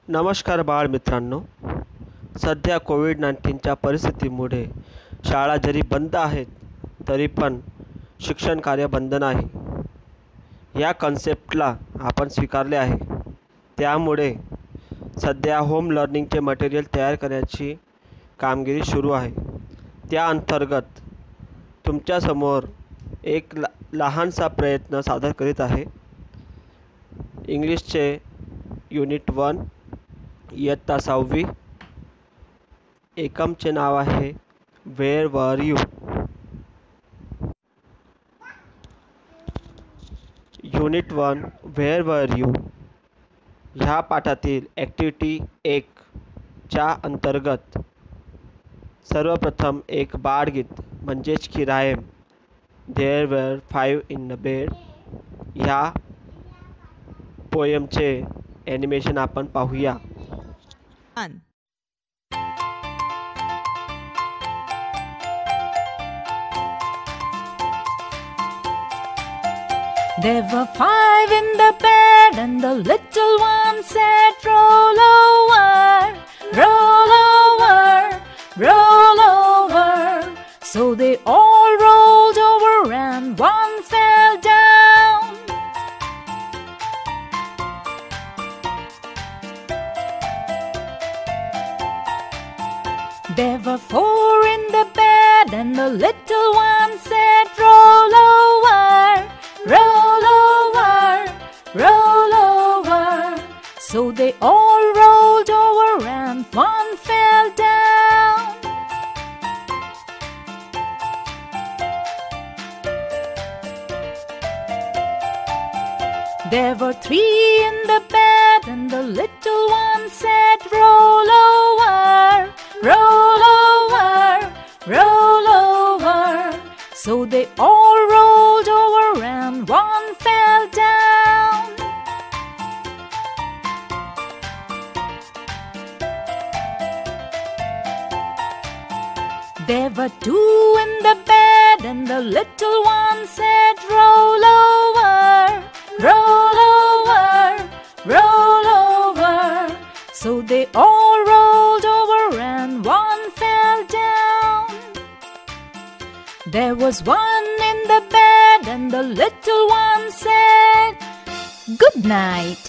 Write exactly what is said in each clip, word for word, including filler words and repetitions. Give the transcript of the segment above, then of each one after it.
नमस्कार बाळ मित्रांनो. सध्या कोविड नाईन्टीनच्या परिस्थितीमुळे शाळा जरी बंद आहेत तरी पण शिक्षण कार्य बंद नाही. या कन्सेप्टला आपण स्वीकारले आहे. त्यामुळे सध्या होम लर्निंगचे मटेरियल तयार करण्याची कामगिरी सुरू आहे. त्या अंतर्गत तुमच्यासमोर एक ला लहानसा प्रयत्न सादर करीत आहे. इंग्लिशचे युनिट वन इयत्ता सहावी. एकमचे नाव आहे where were you. Unit one where were you ह्या पाठातील ॲक्टिव्हिटी एक च्या अंतर्गत सर्वप्रथम एक बाळगीत म्हणजेच की rhyme there were five in the bed ह्या पोयमचे ॲनिमेशन आपण पाहूया. One. There were five in the bed, and the little one said, roll over, roll over, roll over. So they all rolled over, and one fell down. There were four in the bed, and the little one said, roll over, roll over, roll over. So they all rolled over, and one fell down. There were three in the bed, and the little one said, roll over, roll over, roll over. So they all rolled over, and one fell down. There were two in the bed, and the little one said, roll over, roll over, roll over. So they all rolled over, and one fell down. There was one in the bed, and the little one said, good night.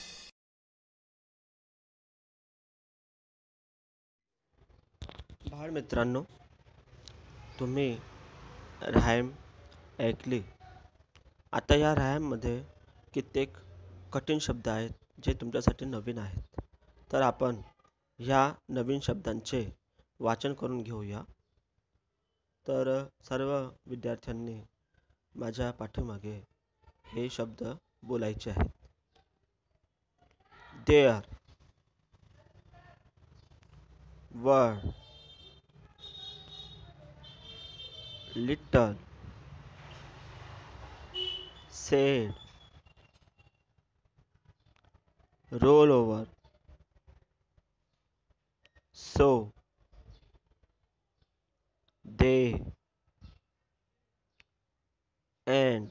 बाळ मित्रांनो, तुम्ही रायम ऐकली. आता या रायममध्ये कित्येक कठीण शब्द आहेत जे तुमच्यासाठी नवीन आहेत. तर आपण ह्या नवीन शब्दांचे वाचन करून घेऊया. तर सर्व विद्यार्थ्यांनी माझ्या पाठीमागे हे शब्द बोलायचे आहेत. There, were, little, said, roll over, so, they, and,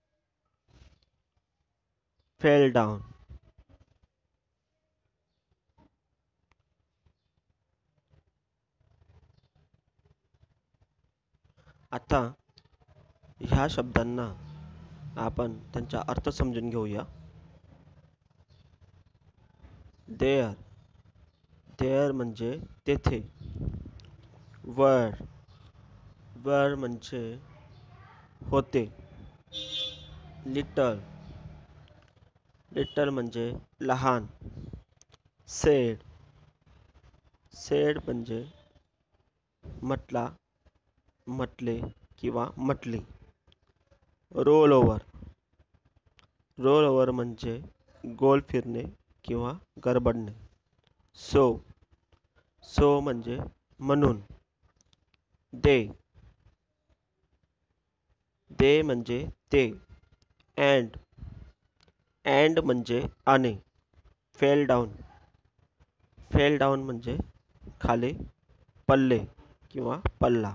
fell down. आता ह्या शब्दांना आपण त्यांचा अर्थ समजून घेऊया. देअर, देअर म्हणजे तेथे. वर, वर म्हणजे होते. लिटल, लिटल म्हणजे लहान. सेड, सेड म्हणजे म्हटला, म्हटले किंवा म्हटली. रोल ओव्हर, रोल ओव्हर म्हणजे गोल फिरणे किंवा गडबडणे. सो, सो म्हणजे म्हणून. दे, दे म्हणजे ते. अँड, अँड म्हणजे आणि. फेल डाऊन, फेल डाऊन म्हणजे खाली पडले किंवा पडला.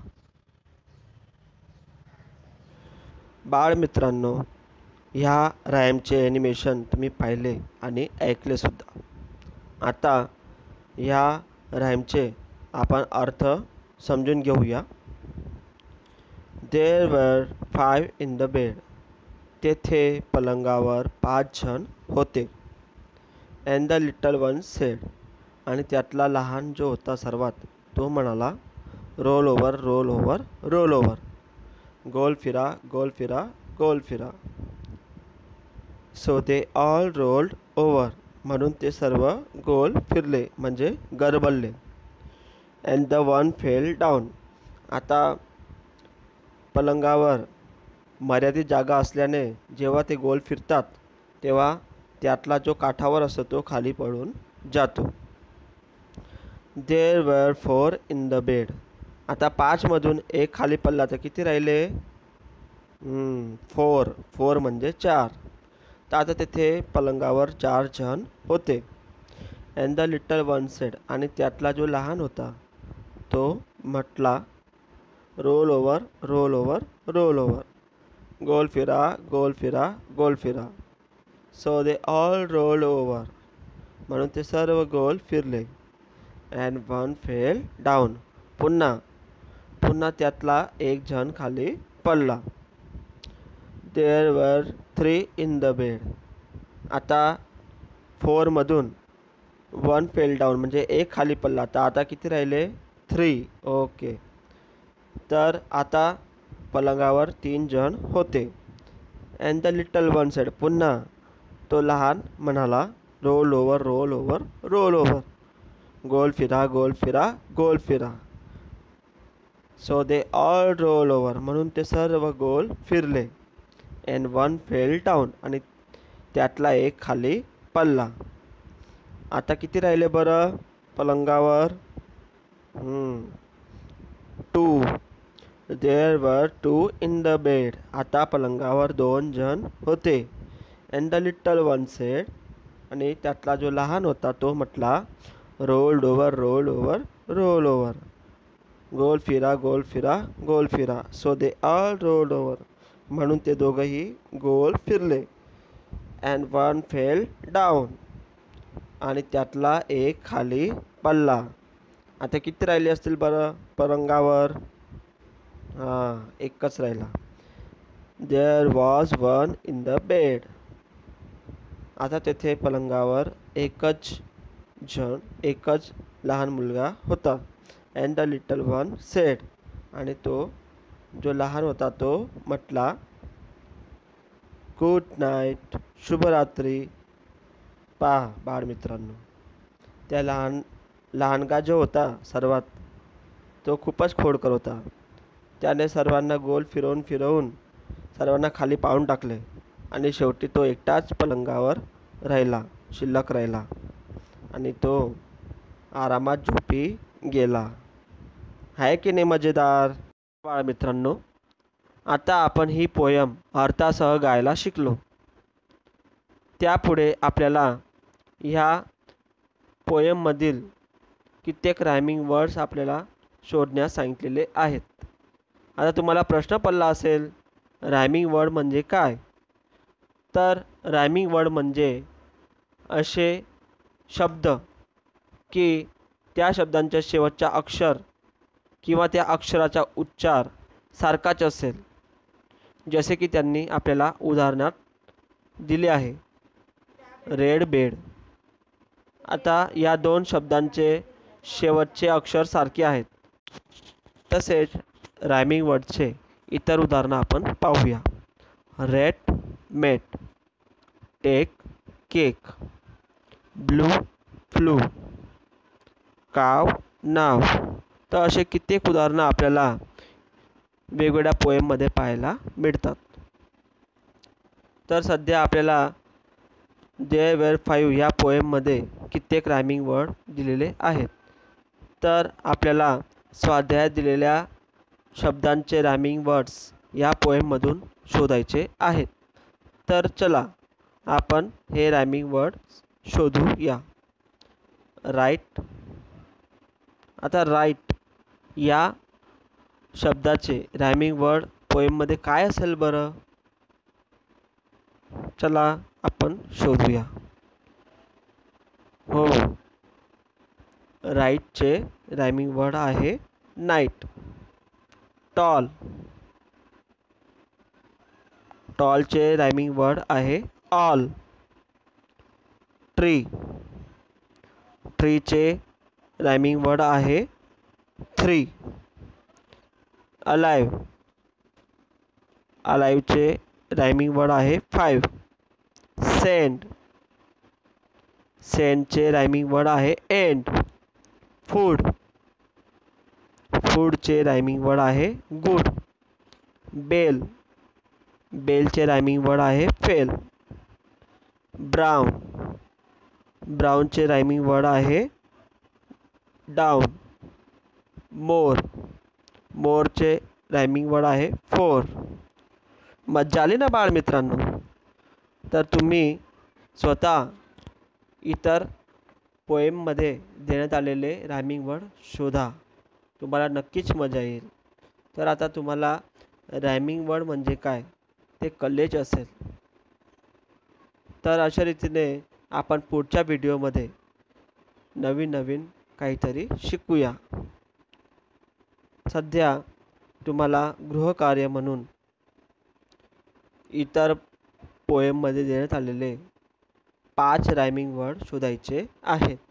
बाळ मित्रांनो, ह्या रायमचे ॲनिमेशन तुम्ही पाहिले आणि ऐकले सुद्धा. आता ह्या राईमचे आपण अर्थ समजून घेऊया. There were five in the bed. तेथे पलंगावर पाच जण होते. And the little one said. आणि त्यातला लहान जो होता सर्वात तो म्हणाला, roll over, roll over, roll over. गोल फिरा, गोल फिरा, गोल फिरा. So they all rolled over. म्हणून ते सर्व गोल फिरले म्हणजे गरबलले. And the one fell down. आता पलंगावर मर्यादित जागा असल्याने जेव्हा ते गोल फिरतात तेव्हा त्यातला जो काठावर असतो तो खाली पडून जातो. There were four in the bed. आता पाचमधून एक खाली पडला तर किती राहिले? फोर. फोर म्हणजे चार. तर आता तेथे पलंगावर चार जण होते. And the little one said. आणि त्यातला जो लहान होता तो म्हटला, roll over, roll over, roll over. गोल फिरा, गोल फिरा, गोल फिरा. So they all rolled over. म्हणून ते सर्व गोल फिरले. And one fell down. पुन्हा पुन्हा त्यातला एक जण खाली पडला. There were three in the bed. आता फोरमधून वन फेल डाऊन म्हणजे एक खाली पडला. तर आता किती राहिले? थ्री. ओके. तर आता पलंगावर तीन जण होते. And the little one said. पुन्हा तो लहान म्हणाला, roll over, roll over, roll over. गोल फिरा, गोल फिरा, गोल फिरा. So they all roll over. म्हणून ते सर्व गोल फिरले. And one fell down. आणि त्यातला एक खाली पडला. आता किती राहिले बरं पलंगावर? Two. There were two in the bed. आता पलंगावर दोन जण होते. And the little one said. आणि त्यातला जो लहान होता तो म्हटला, rolled over, roll over, roll over. गोल फिरा, गोल फिरा, गोल फिरा. So they all rolled over. म्हणून ते दोघंही गोल फिरले. And one fell down. आणि त्यातला एक खाली पडला. आता किती राहिले असतील बरं पलंगावर? हां, एकच राहिला. There was one in the bed. आता तेथे पलंगावर एकच जण एकच लहान मुलगा होता. And the little one said. आणि तो जो लहान होता तो म्हटला, गुड नाईट, शुभरात्री. पहा बाळमित्रांनो, त्या लहान लहानगा जो होता सर्वात तो खूपच खोडकर होता. त्याने सर्वांना गोल फिरवून फिरवून सर्वांना खाली पाडून टाकले. आणि शेवटी तो एकटाच पलंगावर राहिला, शिल्लक राहिला. आणि तो आरामात झोपी गेला. आहे की नाही मजेदार? बाळमित्रांनो, आता आपण ही पोयम अर्थासह गायला शिकलो. त्यापुढे आपल्याला ह्या पोयममधील कित्येक रायमिंग वर्ड्स आपल्याला शोधण्यास सांगितलेले आहेत. आता तुम्हाला प्रश्न पडला असेल, रायमिंग वर्ड म्हणजे काय? तर रायमिंग वर्ड म्हणजे असे शब्द की त्या शब्दांच्या शेवटचा अक्षर किंवा त्या अक्षराचा उच्चार सारखाच असेल, जसे की त्यांनी आपल्याला उदाहरणात दिले आहे, रेड बेड. आता या दोन शब्दांचे शेवटचे अक्षर सारखे आहेत. तसेच रायमिंग वर्डचे इतर उदाहरणं आपण पाहूया. Rate mate, take cake, blue flu, काव नाव. तर असे कित्येक उदाहरणं आपल्याला वेगवेगळ्या पोएममध्ये पाहायला मिळतात. तर सध्या आपल्याला देअर वेर फाईव्ह ह्या पोएममध्ये कित्येक रायमिंग वर्ड दिलेले आहेत. तर आपल्याला स्वाध्यायात दिलेल्या शब्दांचे रायमिंग वर्ड्स या पोएममधून शोधायचे आहेत. तर चला आपण हे रायमिंग वर्ड शोधूया. राईट. आता राईट या शब्दाचे रायमिंग वर्ड पोएममध्ये काय असेल बरं? चला आपण शोधूया. हो, राईटचे रायमिंग वर्ड आहे नाईट. टॉल, टॉलचे रायमिंग वर्ड आहे ऑल. ट्री, ट्रीचे रायमिंग वर्ड आहे थ्री. अलाइव, अलाइवचे रायमिंग वर्ड आहे फाईव्ह. सेंड, सेंडचे रायमिंग वर्ड आहे एंड. फूड, फूडचे रायमिंग वर्ड आहे गुड. बेल, बेलचे रायमिंग वर्ड आहे फेल. ब्राउन, ब्राउनचे रायमिंग वर्ड आहे डाऊन. मोर, मोरचे रायमिंग वर्ड आहे फोर. मज्जा आली ना बाळ मित्रांनो? तर तुम्ही स्वतः इतर पोएममध्ये देण्यात आलेले रायमिंग वर्ड शोधा, तुम्हाला नक्कीच मजा येईल. तर आता तुम्हाला रायमिंग वर्ड म्हणजे काय ते कळलेच असेल. तर अशा रीतीने आपण पुढच्या व्हिडिओमध्ये नवीन नवीन काहीतरी शिकूया. सध्या तुम्हाला गृहकार्य म्हणून इतर पोएममध्ये देण्यात आलेले पाच रायमिंग वर्ड शोधायचे आहेत.